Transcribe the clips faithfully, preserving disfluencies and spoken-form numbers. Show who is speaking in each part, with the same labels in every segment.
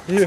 Speaker 1: Yeah.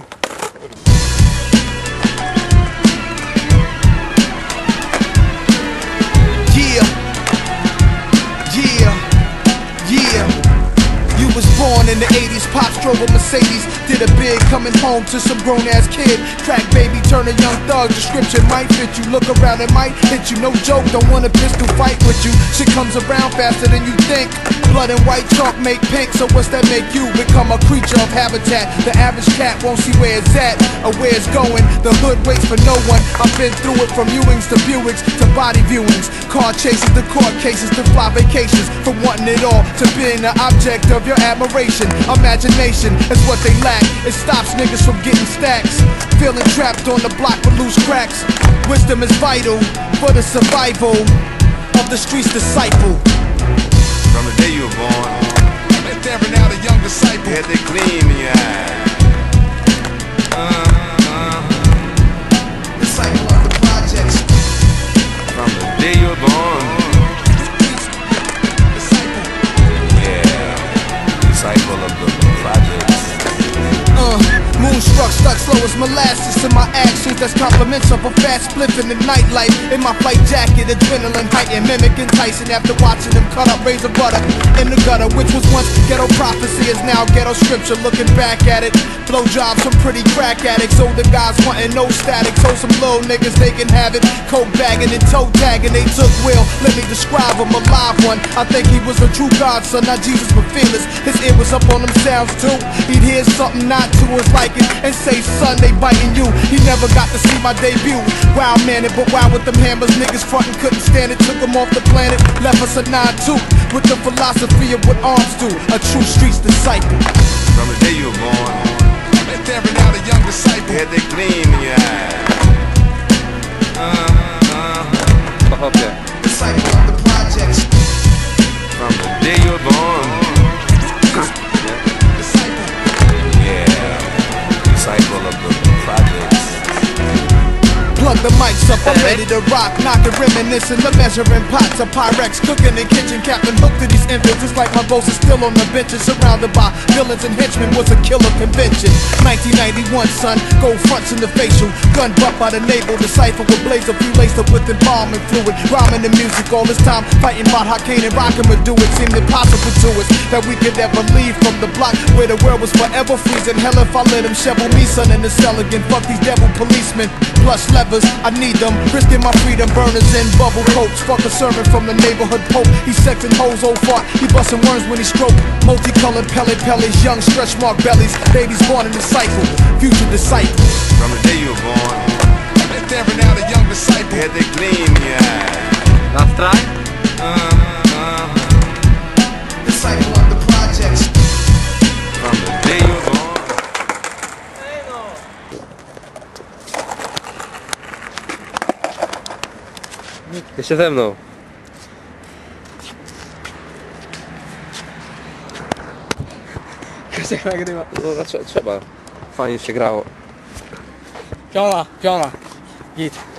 Speaker 2: Yeah, yeah. You was born in the eighties, Pops drove a Mercedes. Did a bid coming home to some grown-ass kid. Crack baby, turn a young thug. Description might fit you. Look around, it might hit you. No joke, don't want a pistol fight with you. Shit comes around faster than you think. Blood and white chalk make pink, so what's that make you? Become a creature of habitat. The average cat won't see where it's at or where it's going. The hood waits for no one. I've been through it from Ewings to Buicks to body viewings. Car chases to court cases to fly vacations. From wanting it all to being the object of your admiration. Imagination is what they lack. It stops niggas from getting stacks. Feeling trapped on the block with loose cracks. Wisdom is vital for the survival of the street's disciple.
Speaker 3: From the day you were born,
Speaker 2: they're tearing out a young disciple.
Speaker 3: you had that gleam in your eye. Uh, uh.
Speaker 2: Disciple of the projects.
Speaker 3: From the day you were born,
Speaker 2: Disciple.
Speaker 3: yeah, disciple of the projects.
Speaker 2: Uh, moonstruck, stuck slow as molasses in my actions. That's compliments of a fast spliff in the nightlife. In my flight jacket, adrenaline heightened, mimicking Tyson after watching him cut up razor butter in the gutter, which was once ghetto prophecy, is now ghetto scripture. Looking back at it, blow jobs from pretty crack addicts. Older guys wanting no static, so some little niggas they can have it. Coke bagging and toe tagging, they took Will. Let me describe him, a live one. I think he was a true godson, not Jesus but fearless. His ear was up on them sounds too. He'd hear something not to his liking and say, son, they biting you. He never got to see my debut. Wild man it, but wild with them hammers. Niggas frontin' couldn't stand it. Took him off the planet, left us a nine two with the philosophy of what arms do. A true streets disciple.
Speaker 3: From the day you were born,
Speaker 2: they're tearing out a young disciple.
Speaker 3: you had that gleam in your eye. Uh, uh.
Speaker 1: Okay.
Speaker 2: Disciple of the projects.
Speaker 3: From the day you were born,
Speaker 2: Disciple.
Speaker 3: yeah, disciple of the projects.
Speaker 2: Plug the mics up, I'm ready to rock. Knocking, reminiscing, the measuring pots of Pyrex. Cooking in kitchen, Captain hooked to these infants. It's like my ghost is still on the benches. Surrounded by villains and henchmen, was a killer convention. nineteen ninety-one, son, gold fronts in the facial. Gun butt by the navel, decipher with blaze. A few laced up with embalming fluid. Rhyming the music all this time, fighting about how Kane and Rockin' would do it. Seemed impossible to us that we could ever leave from the block where the world was forever freezing. Hell if I let them shovel me, son, in the cell again. Fuck these devil policemen, plus levers, I need them. Risking my freedom, burners in bubble coats. Fuck a sermon from the neighborhood pope. He sexing hoes, old fart. He busting worms when he stroke. Multicolored pellet pellets, young stretch mark bellies. Babies born in the cycle, future disciples.
Speaker 3: From the day you were born,
Speaker 2: they're tearing out a young disciple.
Speaker 3: you had that gleam in your eye.
Speaker 1: Last try.
Speaker 3: Uh, uh.
Speaker 2: Disciple of the projects.
Speaker 3: From the day you were born.
Speaker 1: Jeszcze ze mną. Krzysiek nagrywa. No, trzeba. Fajnie się grało.
Speaker 4: Piona, piona. Git.